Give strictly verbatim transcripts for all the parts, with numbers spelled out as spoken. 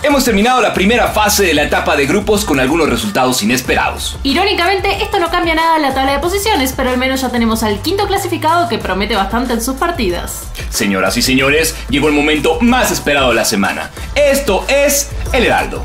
Hemos terminado la primera fase de la etapa de grupos con algunos resultados inesperados. Irónicamente, esto no cambia nada en la tabla de posiciones, pero al menos ya tenemos al quinto clasificado que promete bastante en sus partidas. Señoras y señores, llegó el momento más esperado de la semana. Esto es El Heraldo.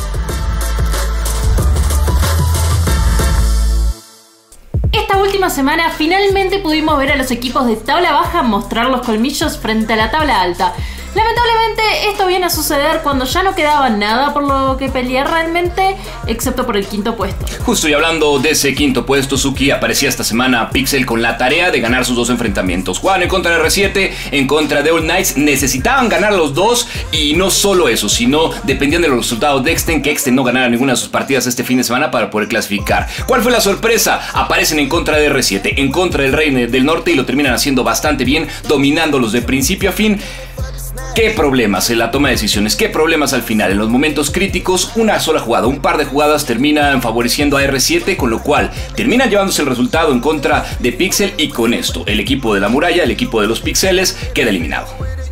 Esta última semana finalmente pudimos ver a los equipos de tabla baja mostrar los colmillos frente a la tabla alta. Lamentablemente esto viene a suceder cuando ya no quedaba nada por lo que pelear realmente, excepto por el quinto puesto. Justo y hablando de ese quinto puesto, Suki, aparecía esta semana Pixel con la tarea de ganar sus dos enfrentamientos. Jugaban en contra de R siete, en contra de All Knights, necesitaban ganar los dos y no solo eso, sino dependían de los resultados de Exten, que Exten no ganara ninguna de sus partidas este fin de semana para poder clasificar. ¿Cuál fue la sorpresa? Aparecen en contra de R siete, en contra del Rey del Norte y lo terminan haciendo bastante bien, dominándolos de principio a fin. ¿Qué problemas en la toma de decisiones? ¿Qué problemas al final? En los momentos críticos, una sola jugada, un par de jugadas terminan favoreciendo a R siete, con lo cual terminan llevándose el resultado en contra de Pixel y con esto el equipo de la muralla, el equipo de los pixeles, queda eliminado.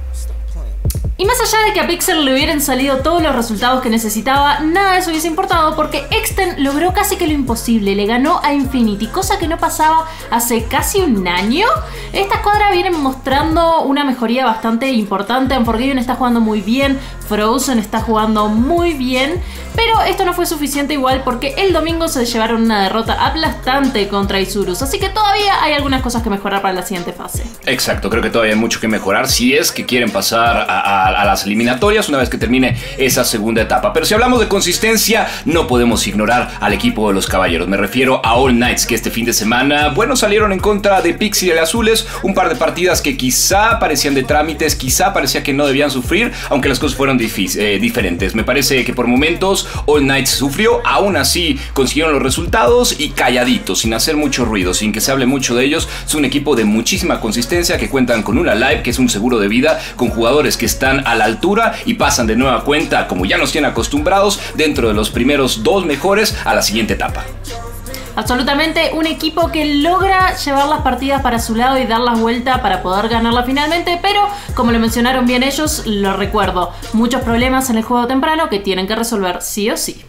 Y más allá de que a Pixel le hubieran salido todos los resultados que necesitaba, nada de eso hubiese importado porque Exten logró casi que lo imposible, le ganó a Infinity, cosa que no pasaba hace casi un año. Esta escuadra viene mostrando una mejoría bastante importante, Unforgiven está jugando muy bien, Frozen está jugando muy bien, pero esto no fue suficiente igual porque el domingo se llevaron una derrota aplastante contra Isurus, así que todavía hay algunas cosas que mejorar para la siguiente fase. Exacto, creo que todavía hay mucho que mejorar si es que quieren pasar a, a a las eliminatorias una vez que termine esa segunda etapa. Pero si hablamos de consistencia, no podemos ignorar al equipo de los caballeros. Me refiero a All Knights, que este fin de semana, bueno, salieron en contra de Pixel y Azules, un par de partidas que quizá parecían de trámites, quizá parecía que no debían sufrir, aunque las cosas fueron eh, diferentes. Me parece que por momentos All Knights sufrió, aún así consiguieron los resultados y calladitos, sin hacer mucho ruido, sin que se hable mucho de ellos. Es un equipo de muchísima consistencia que cuentan con una live, que es un seguro de vida, con jugadores que están a la altura y pasan de nueva cuenta, como ya nos tienen acostumbrados, dentro de los primeros dos mejores a la siguiente etapa. Absolutamente un equipo que logra llevar las partidas para su lado y dar la vuelta para poder ganarla finalmente, pero como lo mencionaron bien ellos, lo recuerdo, muchos problemas en el juego temprano que tienen que resolver sí o sí.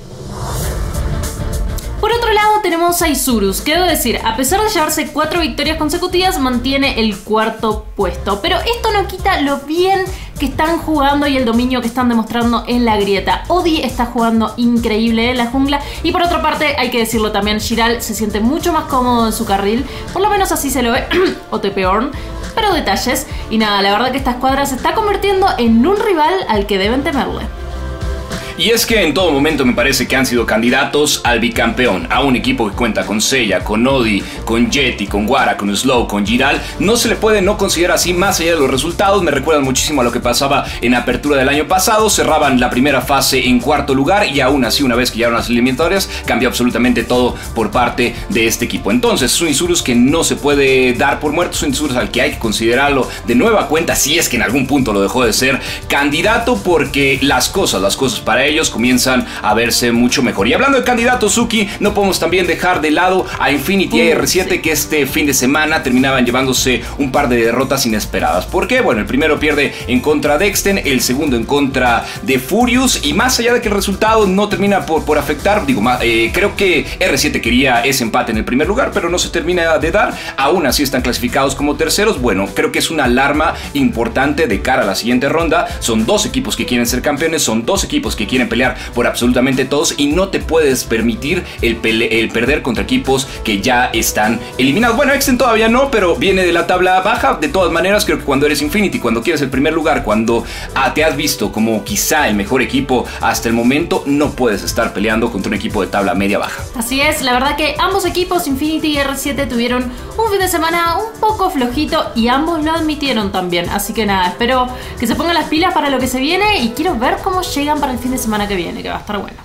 Por otro lado tenemos a Isurus, que debo decir, a pesar de llevarse cuatro victorias consecutivas, mantiene el cuarto puesto. Pero esto no quita lo bien que están jugando y el dominio que están demostrando en la grieta. Odi está jugando increíble en la jungla y por otra parte, hay que decirlo también, Giral se siente mucho más cómodo en su carril, por lo menos así se lo ve, o Tepeorn. Pero detalles, y nada, la verdad que esta escuadra se está convirtiendo en un rival al que deben temerle. Y es que en todo momento me parece que han sido candidatos al bicampeón, a un equipo que cuenta con Seiya, con Odi, con Yeti, con Guara, con Slow, con Giral. No se le puede no considerar así más allá de los resultados. Me recuerdan muchísimo a lo que pasaba en apertura del año pasado. Cerraban la primera fase en cuarto lugar y aún así, una vez que llegaron a las eliminatorias, cambió absolutamente todo por parte de este equipo. Entonces es un Isurus que no se puede dar por muerto, es un Isurus al que hay que considerarlo de nueva cuenta, si es que en algún punto lo dejó de ser candidato, porque las cosas, las cosas para ellos comienzan a verse mucho mejor. Y hablando de candidatos, Suki, no podemos también dejar de lado a Infinity y a R siete, que este fin de semana terminaban llevándose un par de derrotas inesperadas. ¿Por qué? Bueno, el primero pierde en contra de Exten, el segundo en contra de Furious, y más allá de que el resultado no termina por, por afectar, digo, eh, creo que R siete quería ese empate en el primer lugar, pero no se termina de dar. Aún así están clasificados como terceros. Bueno, creo que es una alarma importante de cara a la siguiente ronda. Son dos equipos que quieren ser campeones, son dos equipos que quieren pelear por absolutamente todos y no te puedes permitir el, el perder contra equipos que ya están eliminados. Bueno, Exten todavía no, pero viene de la tabla baja. De todas maneras, creo que cuando eres Infinity, cuando quieres el primer lugar, cuando ah, te has visto como quizá el mejor equipo hasta el momento, no puedes estar peleando contra un equipo de tabla media-baja. Así es, la verdad que ambos equipos, Infinity y R siete, tuvieron un fin de semana un poco flojito y ambos lo admitieron también. Así que nada, espero que se pongan las pilas para lo que se viene y quiero ver cómo llegan para el fin de semana que viene. Viene, que va a estar bueno.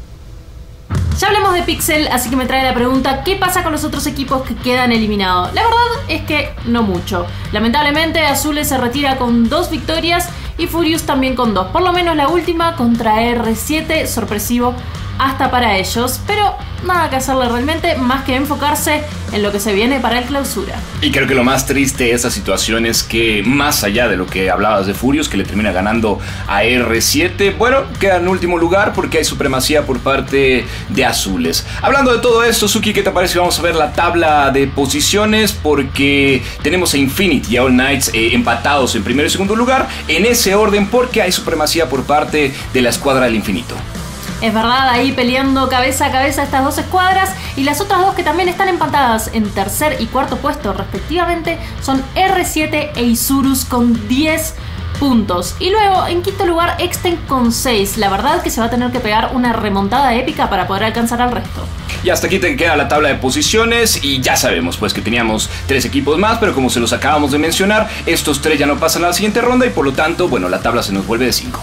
Ya hablamos de Pixel, así que me trae la pregunta: ¿qué pasa con los otros equipos que quedan eliminados? La verdad es que no mucho. Lamentablemente Azules se retira con dos victorias y Furious también con dos. Por lo menos la última contra R siete, sorpresivo, hasta para ellos, pero nada que hacerle realmente más que enfocarse en lo que se viene para el clausura. Y creo que lo más triste de esta situación es que, más allá de lo que hablabas de Furious, que le termina ganando a R siete, bueno, queda en último lugar porque hay supremacía por parte de azules. Hablando de todo esto, Suki, ¿qué te parece? Vamos a ver la tabla de posiciones, porque tenemos a Infinity y a All Knights eh, empatados en primero y segundo lugar, en ese orden, porque hay supremacía por parte de la escuadra del infinito. Es verdad, ahí peleando cabeza a cabeza estas dos escuadras, y las otras dos que también están empatadas en tercer y cuarto puesto respectivamente son R siete e Isurus con diez puntos. Y luego en quinto lugar Exten con seis. La verdad que se va a tener que pegar una remontada épica para poder alcanzar al resto. Y hasta aquí te queda la tabla de posiciones, y ya sabemos pues que teníamos tres equipos más, pero como se los acabamos de mencionar, estos tres ya no pasan a la siguiente ronda y por lo tanto, bueno, la tabla se nos vuelve de cinco.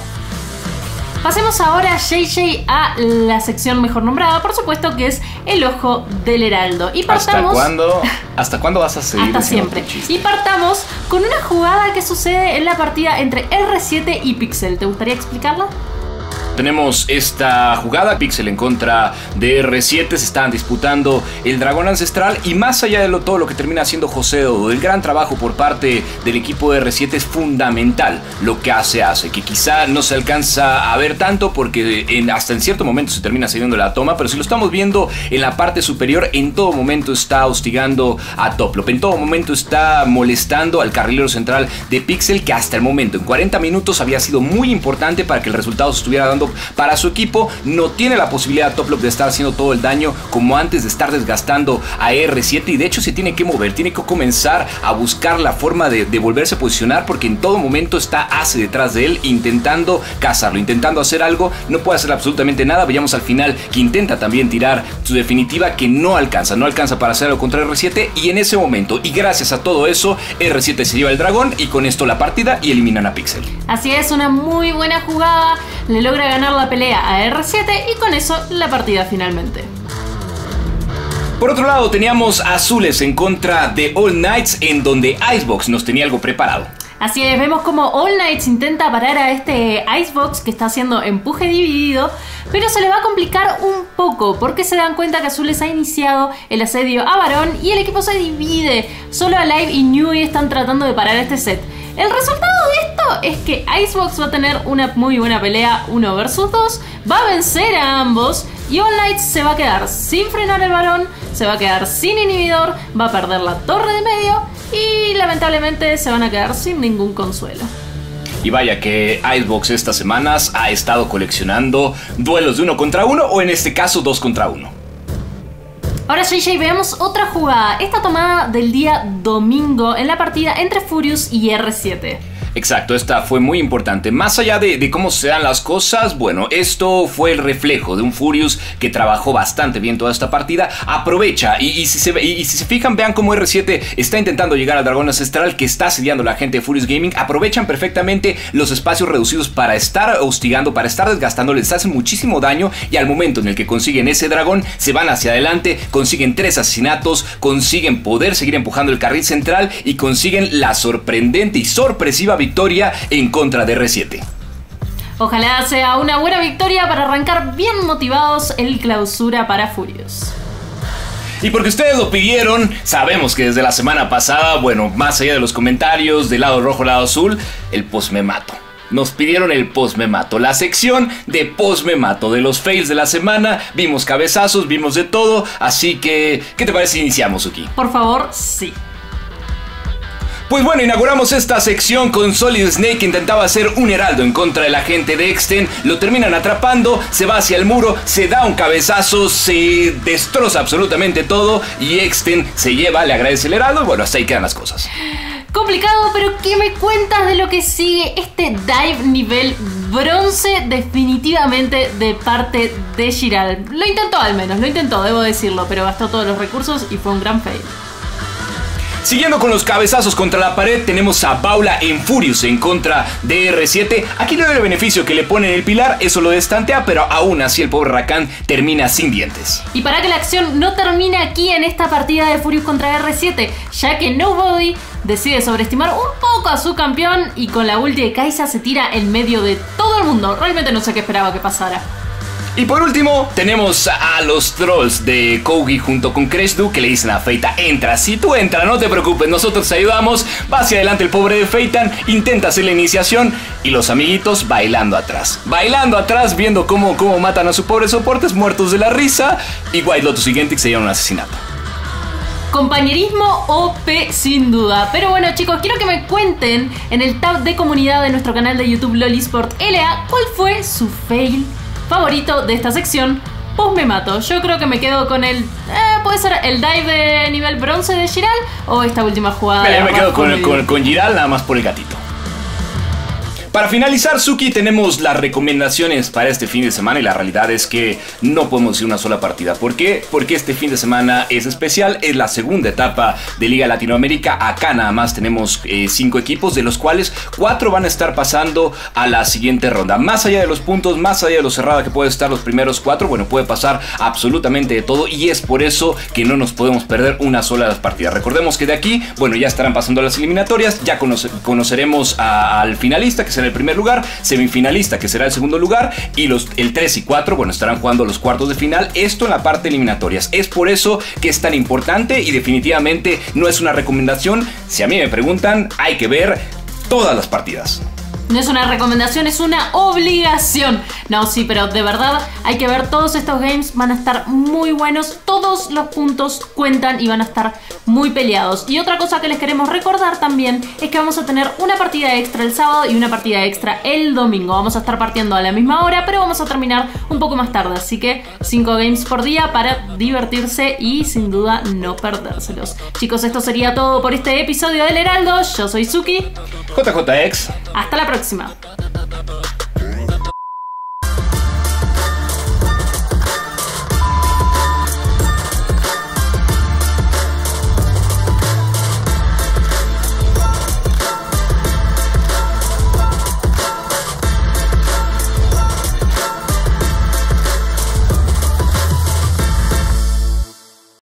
Pasemos ahora, J J, a la sección mejor nombrada, por supuesto, que es el Ojo del Heraldo. Y partamos... ¿Hasta cuándo, ¿Hasta cuándo vas a seguir? Hasta siempre. Y partamos con una jugada que sucede en la partida entre R siete y Pixel. ¿Te gustaría explicarla? Tenemos esta jugada, Pixel en contra de R siete, se estaban disputando el dragón ancestral, y más allá de lo, todo lo que termina haciendo José Dodo, el gran trabajo por parte del equipo de R siete es fundamental lo que hace hace, que quizá no se alcanza a ver tanto porque en, hasta en cierto momento se termina cediendo la toma, pero si lo estamos viendo en la parte superior, en todo momento está hostigando a Toplop, en todo momento está molestando al carrilero central de Pixel, que hasta el momento en cuarenta minutos había sido muy importante para que el resultado se estuviera dando para su equipo. No tiene la posibilidad Toplop de estar haciendo todo el daño como antes, de estar desgastando a R siete, y de hecho se tiene que mover, tiene que comenzar a buscar la forma de, de volverse a posicionar, porque en todo momento está Ace detrás de él intentando cazarlo, intentando hacer algo, no puede hacer absolutamente nada. Veíamos al final que intenta también tirar su definitiva, que no alcanza, no alcanza para hacer algo contra R siete, y en ese momento, y gracias a todo eso, R siete se lleva el dragón y con esto la partida, y eliminan a Pixel. Así es, una muy buena jugada, le logra ganar la pelea a R siete y con eso la partida finalmente. Por otro lado, teníamos a azules en contra de All Knights, en donde Icebox nos tenía algo preparado. Así es, vemos como All Knights intenta parar a este Icebox que está haciendo empuje dividido, pero se le va a complicar un poco porque se dan cuenta que Azules ha iniciado el asedio a Barón y el equipo se divide. Solo Alive y Newey están tratando de parar este set. El resultado de esto es que Icebox va a tener una muy buena pelea uno versus dos, va a vencer a ambos y All Knights se va a quedar sin frenar el Barón, se va a quedar sin inhibidor, va a perder la torre de medio y lamentablemente se van a quedar sin ningún consuelo. Y vaya que Icebox estas semanas ha estado coleccionando duelos de uno contra uno, o en este caso dos contra uno. Ahora, J J, veamos otra jugada, esta tomada del día domingo en la partida entre Furious y R siete. Exacto, esta fue muy importante. Más allá de, de cómo se dan las cosas, bueno, esto fue el reflejo de un Furious que trabajó bastante bien toda esta partida. Aprovecha, y, y, si, se, y, y si se fijan, vean cómo R siete está intentando llegar al dragón ancestral que está asediando la gente de Furious Gaming. Aprovechan perfectamente los espacios reducidos para estar hostigando, para estar desgastando, les hacen muchísimo daño, y al momento en el que consiguen ese dragón, se van hacia adelante, consiguen tres asesinatos, consiguen poder seguir empujando el carril central y consiguen la sorprendente y sorpresiva victoria victoria en contra de R siete. Ojalá sea una buena victoria para arrancar bien motivados el clausura para Furious. Y porque ustedes lo pidieron, sabemos que desde la semana pasada, bueno, más allá de los comentarios del lado rojo, lado azul, el post me mato. Nos pidieron el post me mato, la sección de post me mato, de los fails de la semana. Vimos cabezazos, vimos de todo, así que, ¿qué te parece si iniciamos, Suki? Por favor, sí. Pues bueno, inauguramos esta sección con Solid Snake, que intentaba hacer un heraldo en contra de la gente de Exten. Lo terminan atrapando, se va hacia el muro, se da un cabezazo, se destroza absolutamente todo y Exten se lleva, le agradece el heraldo y bueno, hasta ahí quedan las cosas. Complicado, pero ¿qué me cuentas de lo que sigue este dive nivel bronce definitivamente de parte de Giral? Lo intentó al menos, lo intentó, debo decirlo, pero gastó todos los recursos y fue un gran fail. Siguiendo con los cabezazos contra la pared, tenemos a Paula en Furious en contra de R siete. Aquí no hay el beneficio que le pone en el pilar, eso lo destantea, pero aún así el pobre Rakan termina sin dientes. Y para que la acción no termine aquí en esta partida de Furious contra R siete, ya que Nobody decide sobreestimar un poco a su campeón y con la ulti de Kai'Sa se tira en medio de todo el mundo. Realmente no sé qué esperaba que pasara. Y por último, tenemos a los trolls de Kogi junto con Kresdu que le dicen a Feitan, entra, si tú entras, no te preocupes, nosotros te ayudamos. Va hacia adelante el pobre de Feitan, intenta hacer la iniciación y los amiguitos bailando atrás. Bailando atrás, viendo cómo, cómo matan a sus pobres soportes, muertos de la risa. Y White Lotus y Gentic se llevan un asesinato. Compañerismo O P sin duda. Pero bueno, chicos, quiero que me cuenten en el tab de comunidad de nuestro canal de YouTube LoLeSport L A cuál fue su fail favorito de esta sección. Pues me mato. Yo creo que me quedo con el... Eh, puede ser el dive de nivel bronce de Giral o esta última jugada. Mira, yo me quedo con, con, con Giral nada más por el gatito. Para finalizar, Suki, tenemos las recomendaciones para este fin de semana y la realidad es que no podemos decir una sola partida. ¿Por qué? Porque este fin de semana es especial, es la segunda etapa de Liga Latinoamérica. Acá nada más tenemos eh, cinco equipos, de los cuales cuatro van a estar pasando a la siguiente ronda. Más allá de los puntos, más allá de lo cerrada que pueden estar los primeros cuatro, bueno, puede pasar absolutamente de todo y es por eso que no nos podemos perder una sola partida. Recordemos que de aquí, bueno, ya estarán pasando las eliminatorias, ya conoce conoceremos a, al finalista, que será el primer lugar, semifinalista que será el segundo lugar y los, el tres y cuatro, bueno, estarán jugando los cuartos de final, esto en la parte eliminatorias. Es por eso que es tan importante y definitivamente no es una recomendación. Si a mí me preguntan, hay que ver todas las partidas. No es una recomendación, es una obligación. No, sí, pero de verdad hay que ver todos estos games. Van a estar muy buenos. Todos los puntos cuentan y van a estar muy peleados. Y otra cosa que les queremos recordar también es que vamos a tener una partida extra el sábado y una partida extra el domingo. Vamos a estar partiendo a la misma hora, pero vamos a terminar un poco más tarde. Así que cinco games por día para divertirse y sin duda no perdérselos. Chicos, esto sería todo por este episodio del Heraldo. Yo soy Suki. J J X. Hasta la próxima.